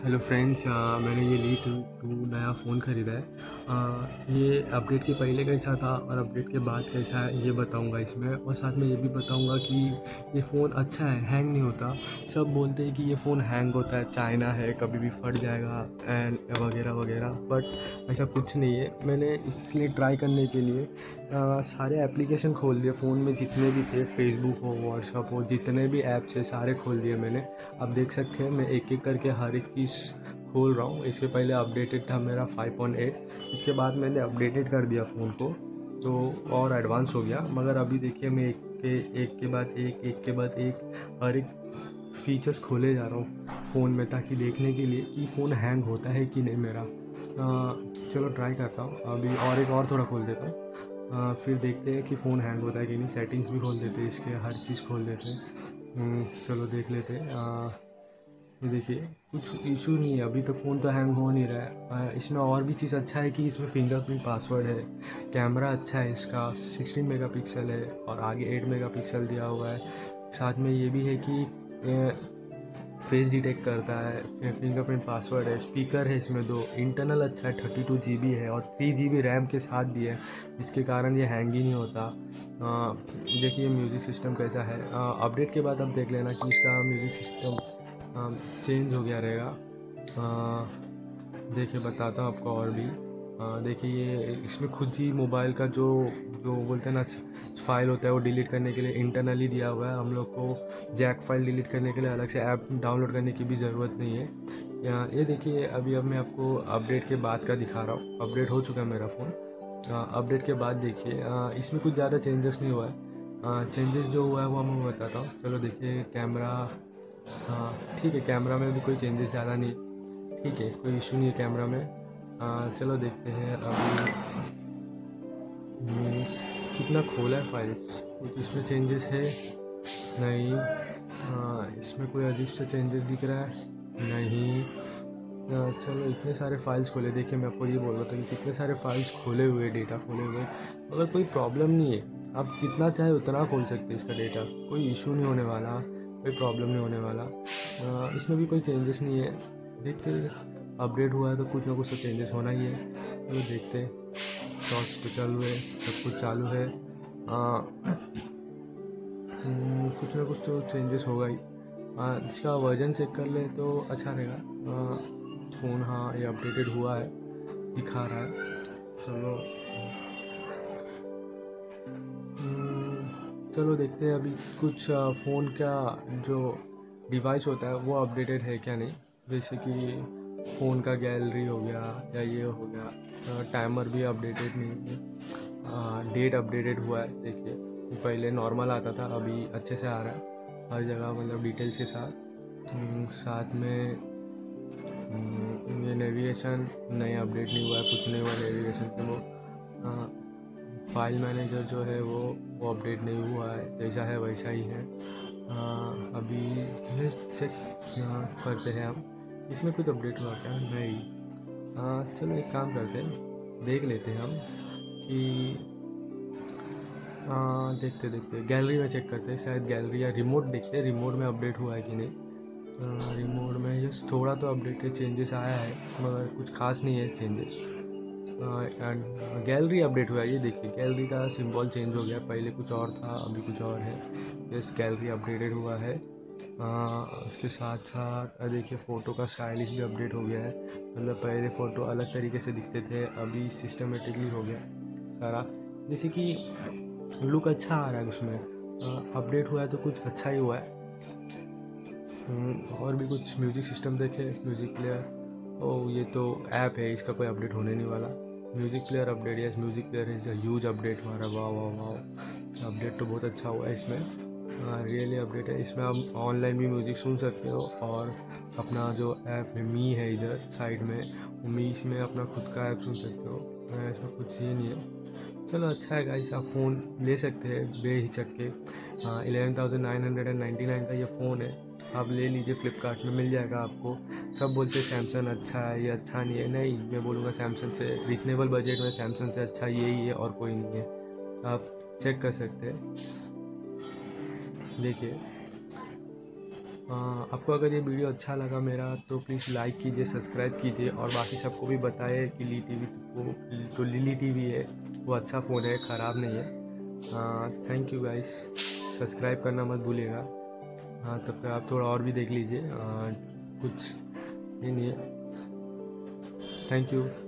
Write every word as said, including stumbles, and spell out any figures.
Hello friends, मैंने ये ली टू टू नया फ़ोन ख़रीदा है। आ, ये अपडेट के पहले कैसा था और अपडेट के बाद कैसा है ये बताऊंगा इसमें, और साथ में ये भी बताऊंगा कि ये फ़ोन अच्छा है, हैंग नहीं होता। सब बोलते हैं कि ये फ़ोन हैंग होता है, चाइना है, कभी भी फट जाएगा एंड वगैरह वगैरह, बट ऐसा कुछ नहीं है। मैंने इसलिए ट्राई करने के लिए आ, सारे एप्लीकेशन खोल दिए फ़ोन में, जितने भी थे, फेसबुक हो, व्हाट्सअप हो, जितने भी ऐप्स है सारे खोल दिए मैंने। आप देख सकते हैं मैं एक एक करके हर एक चीज़ खोल रहा हूँ। इसके पहले अपडेटेड था मेरा फाइव पॉइंट एट, इसके बाद मैंने अपडेटेड कर दिया फ़ोन को तो और एडवांस हो गया। मगर अभी देखिए मैं एक के एक के बाद एक एक के बाद एक हर एक फीचर्स खोले जा रहा हूँ फ़ोन में, ताकि देखने के लिए कि फ़ोन हैंग होता है कि नहीं मेरा। आ, चलो ट्राई करता हूँ अभी, और एक और थोड़ा खोल देता हूँ। आ, फिर देखते हैं कि फ़ोन हैंग होता है कि नहीं। सेटिंग्स भी खोल देते हैं इसके, हर चीज़ खोल देते हैं। हम्म, चलो देख लेते हैं। आ, ये देखिए कुछ इशू नहीं है, अभी तक फ़ोन तो हैंग हो नहीं रहा है। आ, इसमें और भी चीज़ अच्छा है कि इसमें फिंगरप्रिंट पासवर्ड है, कैमरा अच्छा है इसका, सिक्सटीन मेगापिक्सल है और आगे एट मेगापिक्सल दिया हुआ है। साथ में ये भी है कि फेस डिटेक्ट करता है, फिंगरप्रिंट पासवर्ड है, स्पीकर है इसमें दो, इंटरनल अच्छा है, थर्टी टू जी बी है और थ्री जी बी रैम के साथ भी है, जिसके कारण ये हैंग ही नहीं होता। देखिए म्यूज़िक सिस्टम कैसा है। अपडेट के बाद आप देख लेना कि इसका म्यूज़िक सिस्टम चेंज हो गया रहेगा। देखिए बताता हूँ आपको और भी। देखिए ये इसमें खुद ही मोबाइल का जो जो बोलते हैं ना फाइल होता है वो डिलीट करने के लिए इंटरनली दिया हुआ है। हम लोग को जैक फाइल डिलीट करने के लिए अलग से ऐप डाउनलोड करने की भी ज़रूरत नहीं है। यहाँ ये देखिए अभी अब मैं आपको अपडेट के बाद का दिखा रहा हूँ। अपडेट हो चुका है मेरा फ़ोन। अपडेट के बाद देखिए इसमें कुछ ज़्यादा चेंजेस नहीं हुआ है। चेंजेस जो हुआ है वो मैं बताता हूँ। चलो देखिए कैमरा, हाँ ठीक है, कैमरा में भी कोई चेंजेस ज़्यादा नहीं, ठीक है, कोई इशू नहीं है कैमरा में। आ, चलो देखते हैं अभी कितना खोला है फाइल्स, कुछ इसमें चेंजेस है नहीं। आ, इसमें कोई अजीब सा चेंजेस दिख रहा है नहीं। आ, चलो इतने सारे फाइल्स खोले, देखिए मैं आपको ये बोल रहा था कि कितने सारे फाइल्स खोले हुए, डेटा खोले हुए, अगर कोई प्रॉब्लम नहीं है, आप जितना चाहे उतना खोल सकते हैं इसका डेटा, कोई इशू नहीं होने वाला, कोई प्रॉब्लम नहीं होने वाला। आ, इसमें भी कोई चेंजेस नहीं है। देखते अपडेट हुआ है तो कुछ ना कुछ तो चेंजेस होना ही है। चलो देखते हैं। शॉर्ट्स तो चालू है, सब कुछ चालू है। आ, कुछ ना कुछ तो चेंजेस होगा ही। आ, इसका वर्जन चेक कर ले तो अच्छा रहेगा। फ़ोन हाँ ये अपडेटेड हुआ है, दिखा रहा है। चलो चलो देखते हैं अभी कुछ फ़ोन का जो डिवाइस होता है वो अपडेटेड है क्या नहीं। जैसे कि फ़ोन का गैलरी हो गया या ये हो गया। टाइमर भी अपडेटेड नहीं है। डेट अपडेटेड हुआ है, देखिए पहले नॉर्मल आता था, अभी अच्छे से आ रहा है हर जगह, मतलब डिटेल्स के साथ। साथ में ये नेविगेशन नया अपडेट नहीं हुआ है, कुछ नहीं हुआ नेविगेशन पे। वो फाइल मैनेजर जो है वो वो अपडेट नहीं हुआ है, जैसा है वैसा ही है। आ, अभी चेक करते हैं हम इसमें कुछ अपडेट हुआ क्या नहीं। आ, चलो एक काम करते हैं, देख लेते हैं हम कि आ, देखते देखते गैलरी में चेक करते हैं, शायद गैलरी या रिमोट देखते हैं, रिमोट में अपडेट हुआ है कि नहीं। रिमोट में जस्ट थोड़ा तो अपडेटेड चेंजेस आया है, मगर कुछ खास नहीं है चेंजेस। एंड गैलरी अपडेट हुआ है, ये देखिए गैलरी का सिंबल चेंज हो गया, पहले कुछ और था अभी कुछ और है। यस गैलरी अपडेटेड हुआ है। uh, उसके साथ साथ देखिए फ़ोटो का स्टाइलिश भी अपडेट हो गया है, मतलब पहले फ़ोटो अलग तरीके से दिखते थे, अभी सिस्टमेटिकली हो गया सारा, जैसे कि लुक अच्छा आ रहा है उसमें। अपडेट हुआ है तो कुछ अच्छा ही हुआ है। और भी कुछ म्यूज़िक सिस्टम देखे, म्यूज़िक प्लेयर, ओ ये तो ऐप है, इसका कोई अपडेट होने नहीं वाला। Music player update, yes music player is huge update हमारा, वाह वाह वाह, अपडेट तो बहुत अच्छा हुआ है इसमें, रियली अपडेट है। इसमें आप ऑनलाइन भी म्यूज़िक सुन सकते हो, और अपना जो ऐप है मी है इधर साइड में, मी में अपना खुद का ऐप सुन सकते हो। इसमें कुछ ये नहीं है। चलो अच्छा है गाइस, आप फ़ोन ले सकते हैं बेहिचक के। Eleven thousand nine hundred and ninety nine का ये फ़ोन है, आप ले लीजिए, फ्लिपकार्ट में मिल जाएगा आपको। सब बोलते हैं सैमसंग अच्छा है, ये अच्छा नहीं है, नहीं मैं बोलूँगा सैमसंग से रीजनेबल बजट में सैमसंग से अच्छा यही है और कोई नहीं है, आप चेक कर सकते हैं। देखिए आपको अगर ये वीडियो अच्छा लगा मेरा तो प्लीज़ लाइक कीजिए, सब्सक्राइब कीजिए और बाकी सबको भी बताइए कि ली टीवी वो तो लिली टीवी है वो अच्छा फ़ोन है, ख़राब नहीं है। थैंक यू गाइस, सब्सक्राइब करना मत भूलिएगा। हाँ तब तक आप थोड़ा और भी देख लीजिए, कुछ ये नहीं है। Thank you.